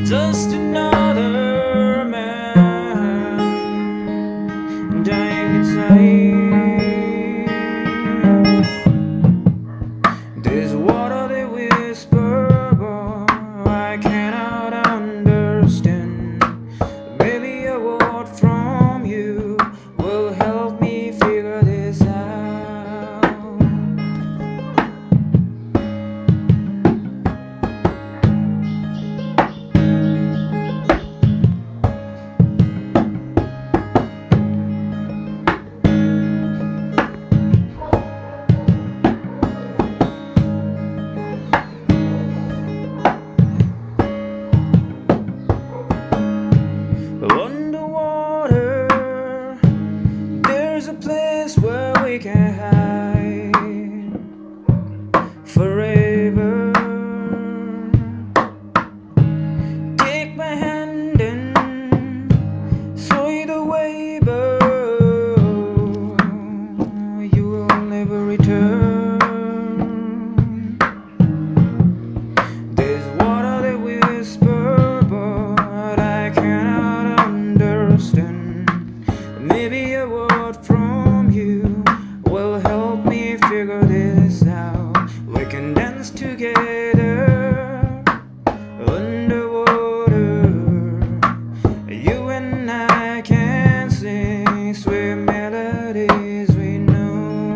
just another man dying inside. There's water they whisper, but I cannot understand. Maybe a word from you will help me figure this out. Underwater, there's a place where we can hide forever. Take my hand and sway the way, but you will never return. There's water that whisper, but I cannot understand. Maybe a word from you will help me figure this out. We can dance together underwater. You and I can sing sweet melodies we know.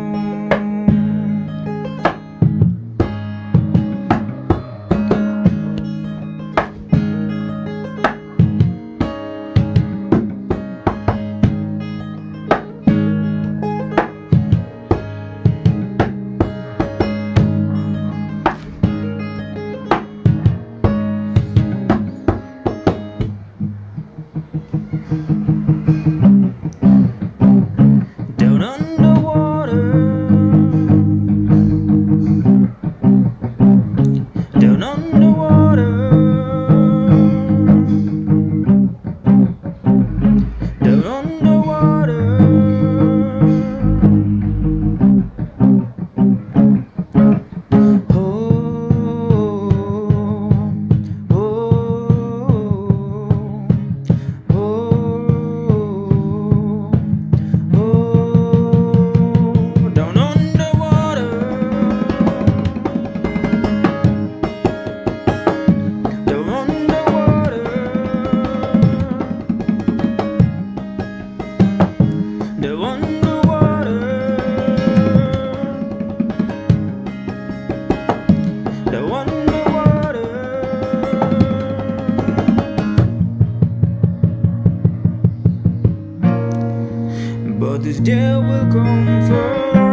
Down underwater, down underwater, down underwater. Oh, oh, oh, oh. Down underwater, down underwater, down underwater, down underwater. But this day will come for